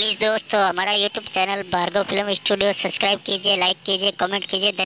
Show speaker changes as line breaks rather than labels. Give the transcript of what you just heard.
Please दोस्तों हमारा YouTube channel Bhargav film studio subscribe कीजिए, लाइक कीजिए, कमेंट कीजिए।